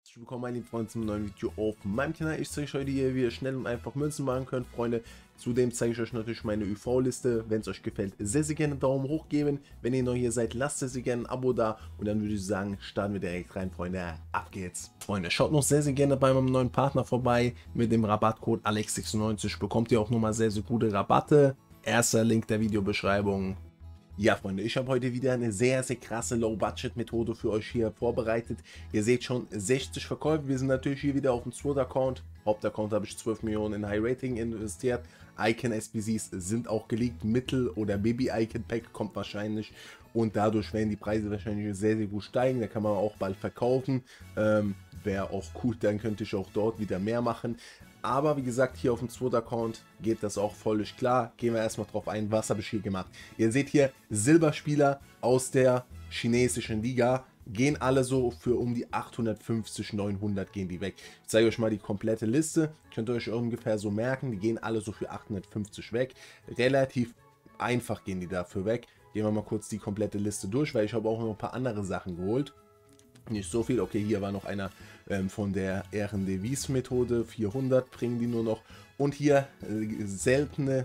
Herzlich willkommen, meine lieben Freunde, zum neuen Video auf meinem Kanal. Ich zeige euch heute hier, wie ihr schnell und einfach Münzen machen könnt, Freunde. Zudem zeige ich euch natürlich meine UV-Liste. Wenn es euch gefällt, sehr, sehr gerne einen Daumen hoch geben. Wenn ihr neu hier seid, lasst sehr gerne ein Abo da. Und dann würde ich sagen, starten wir direkt rein, Freunde. Ab geht's. Freunde, schaut noch sehr, sehr gerne bei meinem neuen Partner vorbei. Mit dem Rabattcode Alex96 bekommt ihr auch nochmal sehr, sehr gute Rabatte. Erster Link der Videobeschreibung. Ja, Freunde, ich habe heute wieder eine sehr, sehr krasse Low-Budget-Methode für euch hier vorbereitet. Ihr seht schon 60 Verkäufe. Wir sind natürlich hier wieder auf dem SWOT-Account. Hauptaccount habe ich 12 Millionen in High-Rating investiert. Icon-SBCs sind auch geleakt. Mittel- oder Baby-Icon-Pack kommt wahrscheinlich. Und dadurch werden die Preise wahrscheinlich sehr, sehr gut steigen. Da kann man auch bald verkaufen. Wäre auch gut, dann könnte ich auch dort wieder mehr machen. Aber wie gesagt, hier auf dem SWOT-Account geht das auch völlig klar. Gehen wir erstmal drauf ein, was habe ich hier gemacht. Ihr seht hier Silberspieler aus der chinesischen Liga. Gehen alle so für um die 850, 900 gehen die weg. Ich zeige euch mal die komplette Liste. Könnt ihr euch ungefähr so merken. Die gehen alle so für 850 weg. Relativ einfach gehen die dafür weg. Gehen wir mal kurz die komplette Liste durch, weil ich habe auch noch ein paar andere Sachen geholt. Nicht so viel. Okay, hier war noch einer von der RNDVs-Methode. 400 bringen die nur noch. Und hier seltene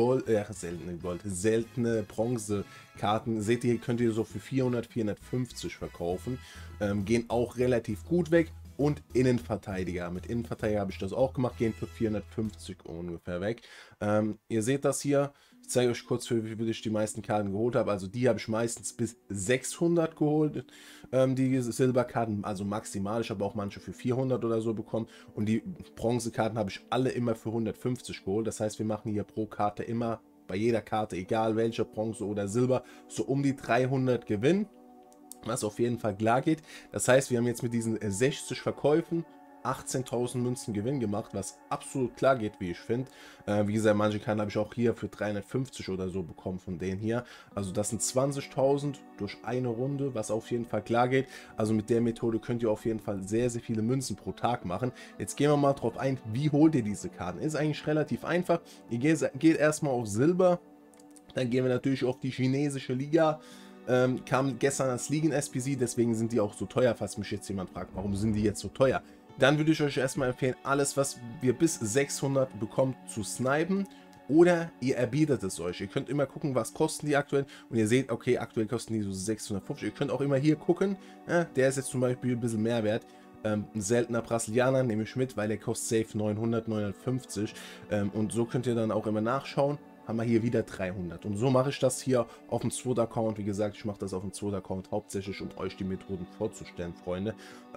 seltene Bronzekarten. Seht ihr, könnt ihr so für 400, 450 verkaufen. Gehen auch relativ gut weg. Und Innenverteidiger. Mit Innenverteidiger habe ich das auch gemacht. Gehen für 450 ungefähr weg. Ihr seht das hier. Ich zeige euch kurz, für wie viel ich die meisten Karten geholt habe. Also die habe ich meistens bis 600 geholt, die Silberkarten, also maximal. Ich habe auch manche für 400 oder so bekommen. Und die Bronzekarten habe ich alle immer für 150 geholt. Das heißt, wir machen hier pro Karte immer, bei jeder Karte, egal welche, Bronze oder Silber, so um die 300 Gewinn. Was auf jeden Fall klar geht. Das heißt, wir haben jetzt mit diesen 60 Verkäufen 18.000 Münzen Gewinn gemacht, was absolut klar geht, wie ich finde. Wie gesagt, manche Karten habe ich auch hier für 350 oder so bekommen von denen hier. Also das sind 20.000 durch eine Runde, was auf jeden Fall klar geht. Also mit der Methode könnt ihr auf jeden Fall sehr, sehr viele Münzen pro Tag machen. Jetzt gehen wir mal drauf ein, wie holt ihr diese Karten? Ist eigentlich relativ einfach. Ihr geht erstmal auf Silber, dann gehen wir natürlich auf die chinesische Liga. Kam gestern als Ligen-SPC, deswegen sind die auch so teuer, falls mich jetzt jemand fragt, warum sind die jetzt so teuer. Dann würde ich euch erstmal empfehlen, alles, was wir bis 600 bekommt, zu snipen. Oder ihr erbietet es euch. Ihr könnt immer gucken, was kosten die aktuell. Und ihr seht, okay, aktuell kosten die so 650. Ihr könnt auch immer hier gucken. Ja, der ist jetzt zum Beispiel ein bisschen mehr wert. Ein seltener Brasilianer nehme ich mit, weil der kostet safe 900, 950. Und so könnt ihr dann auch immer nachschauen. Haben wir hier wieder 300. Und so mache ich das hier auf dem SWOT-Account. Wie gesagt, ich mache das auf dem SWOT-Account hauptsächlich, um euch die Methoden vorzustellen, Freunde.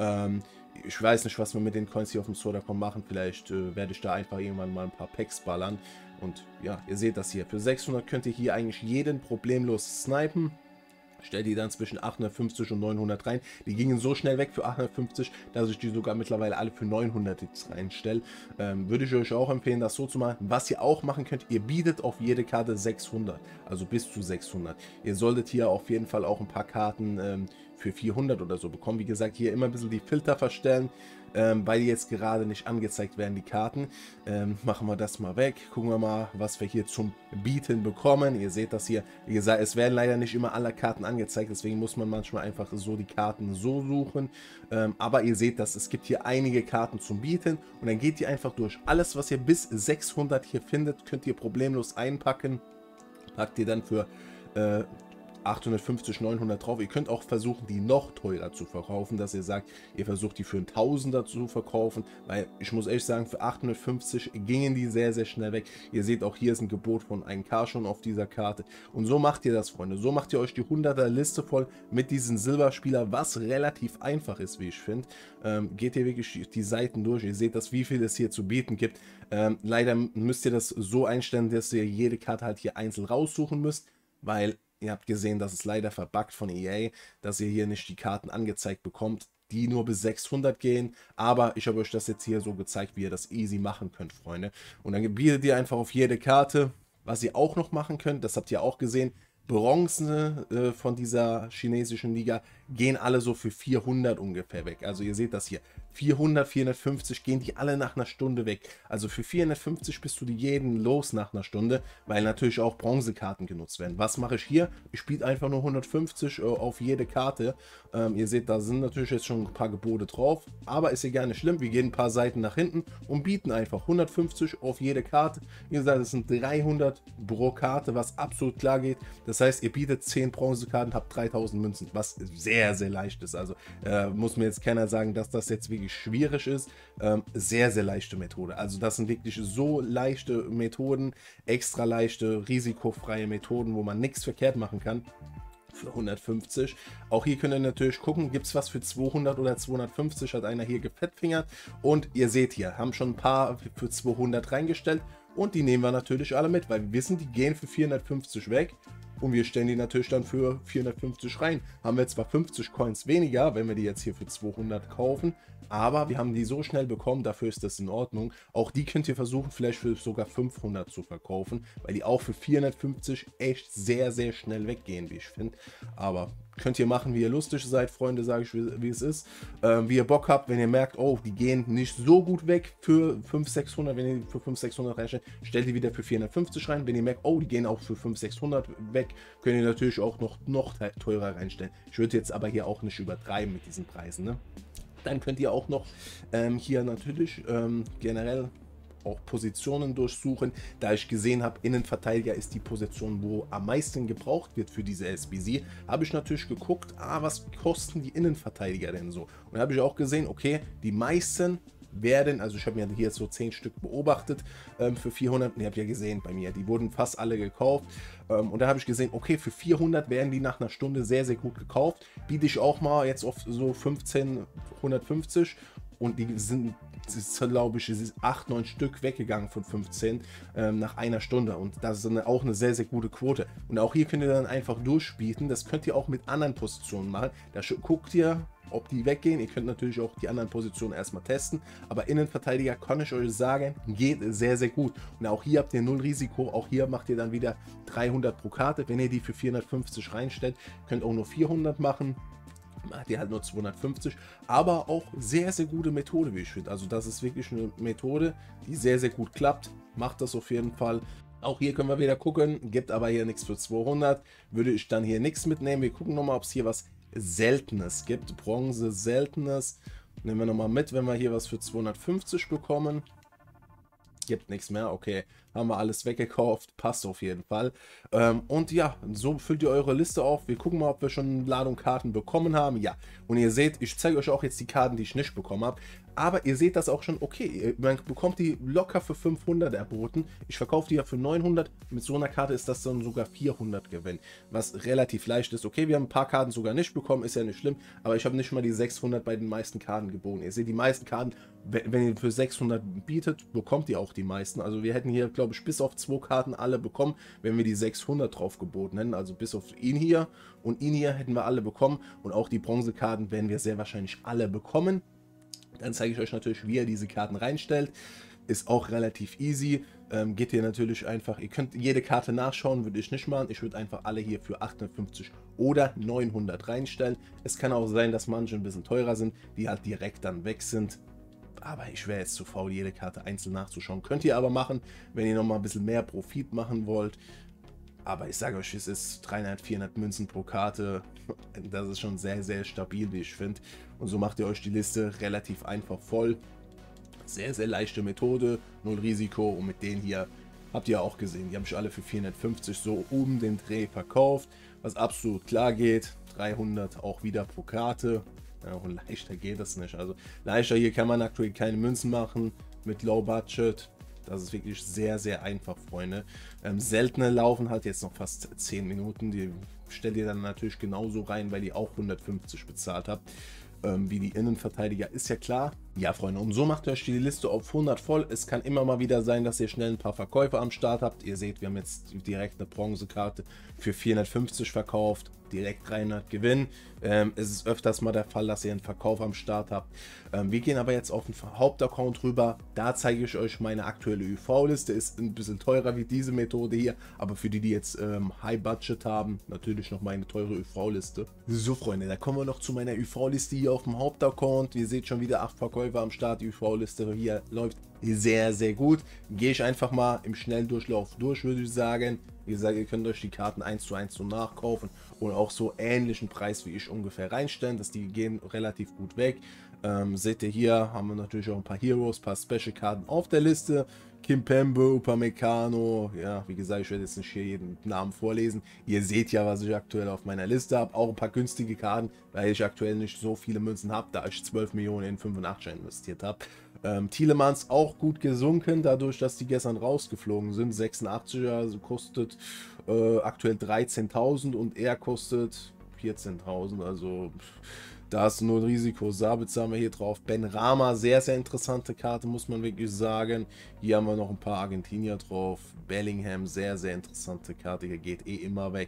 Ich weiß nicht, was wir mit den Coins hier auf dem SWOT-Account machen. Vielleicht werde ich da einfach irgendwann mal ein paar Packs ballern. Und ja, ihr seht das hier. Für 600 könnt ihr hier eigentlich jeden problemlos snipen. Stellt die dann zwischen 850 und 900 rein. Die gingen so schnell weg für 850, dass ich die sogar mittlerweile alle für 900 jetzt reinstelle. Würde ich euch auch empfehlen, das so zu machen. Was ihr auch machen könnt, ihr bietet auf jede Karte 600, also bis zu 600. Ihr solltet hier auf jeden Fall auch ein paar Karten für 400 oder so bekommen. Wie gesagt, hier immer ein bisschen die Filter verstellen, weil die jetzt gerade nicht angezeigt werden, die Karten. Machen wir das mal weg. Gucken wir mal, was wir hier zum Bieten bekommen. Ihr seht das hier. Wie gesagt, es werden leider nicht immer alle Karten angezeigt, deswegen muss man manchmal einfach so die Karten so suchen. Aber ihr seht, dass es gibt hier einige Karten zum Bieten und dann geht ihr einfach durch. Alles, was ihr bis 600 hier findet, könnt ihr problemlos einpacken. Packt ihr dann für 850, 900 drauf. Ihr könnt auch versuchen, die noch teurer zu verkaufen, dass ihr sagt, ihr versucht die für einen Tausender zu verkaufen, weil ich muss echt sagen, für 850 gingen die sehr, sehr schnell weg. Ihr seht auch, hier ist ein Gebot von 1K schon auf dieser Karte. Und so macht ihr das, Freunde. So macht ihr euch die 100er Liste voll mit diesen Silberspieler, was relativ einfach ist, wie ich finde. Geht ihr wirklich die Seiten durch. Ihr seht das, wie viel es hier zu bieten gibt. Leider müsst ihr das so einstellen, dass ihr jede Karte halt hier einzeln raussuchen müsst, weil ihr habt gesehen, dass es leider verbuggt von EA, dass ihr hier nicht die Karten angezeigt bekommt, die nur bis 600 gehen. Aber ich habe euch das jetzt hier so gezeigt, wie ihr das easy machen könnt, Freunde. Und dann bietet ihr einfach auf jede Karte, was ihr auch noch machen könnt. Das habt ihr auch gesehen. Bronze von dieser chinesischen Liga gehen alle so für 400 ungefähr weg. Also ihr seht das hier, 400, 450 gehen die alle nach einer Stunde weg. Also für 450 bist du die jeden los nach einer Stunde, weil natürlich auch Bronzekarten genutzt werden. Was mache ich hier? Ich spiele einfach nur 150 auf jede Karte. Ihr seht, da sind natürlich jetzt schon ein paar Gebote drauf, aber ist ja gar nicht schlimm. Wir gehen ein paar Seiten nach hinten und bieten einfach 150 auf jede Karte. Wie gesagt, das sind 300 pro Karte, was absolut klar geht. Das heißt, ihr bietet 10 Bronzekarten, habt 3000 Münzen, was sehr, sehr leicht ist. Also muss mir jetzt keiner sagen, dass das jetzt wirklich schwierig ist. Sehr, sehr leichte Methode. Also das sind wirklich so leichte Methoden, extra leichte, risikofreie Methoden, wo man nichts verkehrt machen kann. Für 150. Auch hier könnt ihr natürlich gucken, gibt es was für 200 oder 250, hat einer hier gefettfingert. Und ihr seht hier, haben schon ein paar für 200 reingestellt. Und die nehmen wir natürlich alle mit, weil wir wissen, die gehen für 450 weg. Und wir stellen die natürlich dann für 450 rein. Haben wir zwar 50 Coins weniger, wenn wir die jetzt hier für 200 kaufen, aber wir haben die so schnell bekommen, dafür ist das in Ordnung. Auch die könnt ihr versuchen, vielleicht für sogar 500 zu verkaufen, weil die auch für 450 echt sehr, sehr schnell weggehen, wie ich finde. Aber könnt ihr machen, wie ihr lustig seid, Freunde, sage ich, wie es ist. Wie ihr Bock habt, wenn ihr merkt, oh, die gehen nicht so gut weg für 500, 600, wenn ihr die für 500, 600 reinstellt, stellt die wieder für 450 rein. Wenn ihr merkt, oh, die gehen auch für 500, 600 weg, könnt ihr natürlich auch noch teurer reinstellen. Ich würde jetzt aber hier auch nicht übertreiben mit diesen Preisen, ne? Dann könnt ihr auch noch hier natürlich generell auch Positionen durchsuchen. Da ich gesehen habe, Innenverteidiger ist die Position, wo am meisten gebraucht wird für diese SBC, habe ich natürlich geguckt, was kosten die Innenverteidiger denn so? Und da habe ich auch gesehen, okay, die meisten werden, also ich habe mir hier so 10 Stück beobachtet für 400, und ihr habt ja gesehen bei mir, die wurden fast alle gekauft und da habe ich gesehen, okay, für 400 werden die nach einer Stunde sehr, sehr gut gekauft, biete ich auch mal jetzt auf so 15, 150 und die sind, glaube ich, 8, 9 Stück weggegangen von 15 nach einer Stunde und das ist auch eine sehr, sehr gute Quote. Und auch hier könnt ihr dann einfach durchbieten, das könnt ihr auch mit anderen Positionen machen, da guckt ihr, ob die weggehen. Ihr könnt natürlich auch die anderen Positionen erstmal testen, aber Innenverteidiger kann ich euch sagen, geht sehr, sehr gut. Und auch hier habt ihr null Risiko, auch hier macht ihr dann wieder 300 pro Karte. Wenn ihr die für 450 reinstellt, könnt auch nur 400 machen. Macht ihr halt nur 250, aber auch sehr, sehr gute Methode, wie ich finde. Also das ist wirklich eine Methode, die sehr, sehr gut klappt. Macht das auf jeden Fall. Auch hier können wir wieder gucken, gibt aber hier nichts für 200. Würde ich dann hier nichts mitnehmen. Wir gucken nochmal, ob es hier was Seltenes gibt. Bronze Seltenes. Nehmen wir nochmal mit, wenn wir hier was für 250 bekommen. Gibt nichts mehr. Okay, haben wir alles weggekauft. Passt auf jeden Fall. Und ja, so füllt ihr eure Liste auf. Wir gucken mal, ob wir schon eine Ladung Karten bekommen haben. Ja, und ihr seht, ich zeige euch auch jetzt die Karten, die ich nicht bekommen habe. Aber ihr seht das auch schon, okay, man bekommt die locker für 500 erboten. Ich verkaufe die ja für 900. Mit so einer Karte ist das dann sogar 400 Gewinn, was relativ leicht ist. Okay, wir haben ein paar Karten sogar nicht bekommen, ist ja nicht schlimm, aber ich habe nicht mal die 600 bei den meisten Karten geboten. Ihr seht, die meisten Karten, wenn ihr für 600 bietet, bekommt ihr auch die meisten. Also wir hätten hier, glaube ich, bis auf 2 Karten alle bekommen, wenn wir die 600 drauf geboten hätten. Also bis auf ihn hier und ihn hier hätten wir alle bekommen. Und auch die Bronzekarten werden wir sehr wahrscheinlich alle bekommen. Dann zeige ich euch natürlich, wie ihr diese Karten reinstellt. Ist auch relativ easy. Geht ihr natürlich einfach, ihr könnt jede Karte nachschauen, würde ich nicht machen. Ich würde einfach alle hier für 850 oder 900 reinstellen. Es kann auch sein, dass manche ein bisschen teurer sind, die halt direkt dann weg sind. Aber ich wäre jetzt zu faul, jede Karte einzeln nachzuschauen. Könnt ihr aber machen, wenn ihr nochmal ein bisschen mehr Profit machen wollt. Aber ich sage euch, es ist 300, 400 Münzen pro Karte. Das ist schon sehr, sehr stabil, wie ich finde. Und so macht ihr euch die Liste relativ einfach voll. Sehr, sehr leichte Methode, null Risiko. Und mit denen hier habt ihr auch gesehen, die habe ich alle für 450 so um den Dreh verkauft. Was absolut klar geht. 300 auch wieder pro Karte. Ja, und leichter geht das nicht. Also leichter hier kann man aktuell keine Münzen machen mit Low Budget. Das ist wirklich sehr, sehr einfach, Freunde. Seltene laufen halt jetzt noch fast 10 Minuten. Die stellt ihr dann natürlich genauso rein, weil ihr auch 150 bezahlt habt. Wie die Innenverteidiger ist ja klar. Ja, Freunde, und so macht ihr euch die Liste auf 100 voll. Es kann immer mal wieder sein, dass ihr schnell ein paar Verkäufe am Start habt. Ihr seht, wir haben jetzt direkt eine Bronzekarte für 450 verkauft, direkt 300 Gewinn. Es ist öfters mal der Fall, dass ihr einen Verkauf am Start habt. Wir gehen aber jetzt auf den Hauptaccount rüber. Da zeige ich euch meine aktuelle UV-Liste. Ist ein bisschen teurer wie diese Methode hier, aber für die, die jetzt High Budget haben, natürlich noch meine teure UV-Liste. So, Freunde, da kommen wir noch zu meiner UV-Liste hier auf dem Hauptaccount. Ihr seht schon wieder 8 Verkäufe am Start. Die UV-Liste hier läuft sehr, sehr gut. Gehe ich einfach mal im Schnelldurchlauf durch, würde ich sagen. Wie gesagt, ihr könnt euch die Karten 1:1 so nachkaufen und auch so ähnlichen Preis wie ich ungefähr reinstellen, dass die gehen relativ gut weg. Seht ihr hier, haben wir natürlich auch ein paar Heroes, ein paar Special-Karten auf der Liste. Kimpembe, Upamecano, ja, wie gesagt, ich werde jetzt nicht hier jeden Namen vorlesen. Ihr seht ja, was ich aktuell auf meiner Liste habe. Auch ein paar günstige Karten, weil ich aktuell nicht so viele Münzen habe, da ich 12 Millionen in 85 investiert habe. Tielemans auch gut gesunken, dadurch, dass die gestern rausgeflogen sind. 86er also kostet aktuell 13.000 und er kostet 14.000, also da ist nur ein Risiko. Sabitzer haben wir hier drauf. Benrahma, sehr, sehr interessante Karte, muss man wirklich sagen. Hier haben wir noch ein paar Argentinier drauf. Bellingham, sehr, sehr interessante Karte. Hier geht eh immer weg.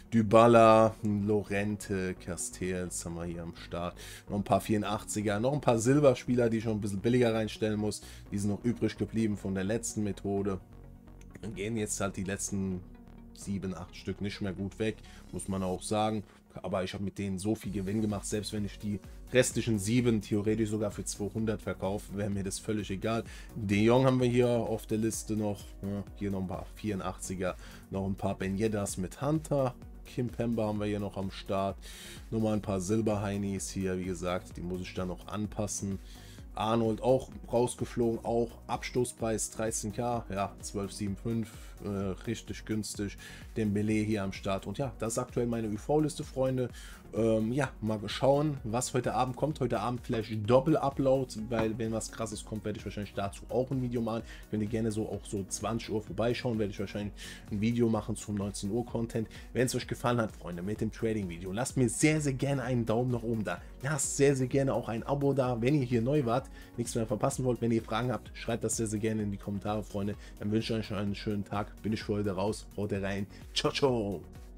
Dybala, Lorente, Castells haben wir hier am Start. Noch ein paar 84er, noch ein paar Silberspieler, die ich schon ein bisschen billiger reinstellen muss. Die sind noch übrig geblieben von der letzten Methode. Dann gehen jetzt halt die letzten 7, 8 Stück nicht mehr gut weg, muss man auch sagen. Aber ich habe mit denen so viel Gewinn gemacht, selbst wenn ich die restlichen 7 theoretisch sogar für 200 verkaufe, wäre mir das völlig egal. De Jong haben wir hier auf der Liste noch, ja, hier noch ein paar 84er, noch ein paar Ben Yeddas mit Hunter. Kimpembe haben wir hier noch am Start. Nochmal ein paar Silberheinis hier, wie gesagt, die muss ich dann noch anpassen. Arnold auch rausgeflogen, auch Abstoßpreis 13k, ja, 12,75, richtig günstig. Dembele hier am Start und ja, das ist aktuell meine UV-Liste, Freunde. Ja, mal schauen, was heute Abend kommt. Heute Abend vielleicht Doppel-Upload, weil wenn was Krasses kommt, werde ich wahrscheinlich dazu auch ein Video machen. Könnt ihr gerne so auch so 20 Uhr vorbeischauen, werde ich wahrscheinlich ein Video machen zum 19 Uhr Content. Wenn es euch gefallen hat, Freunde, mit dem Trading-Video, lasst mir sehr, sehr gerne einen Daumen nach oben da. Lasst sehr, sehr gerne auch ein Abo da, wenn ihr hier neu wart, nichts mehr verpassen wollt. Wenn ihr Fragen habt, schreibt das sehr, sehr gerne in die Kommentare, Freunde. Dann wünsche ich euch einen schönen Tag. Bin ich für heute raus. Haut rein. Ciao, ciao.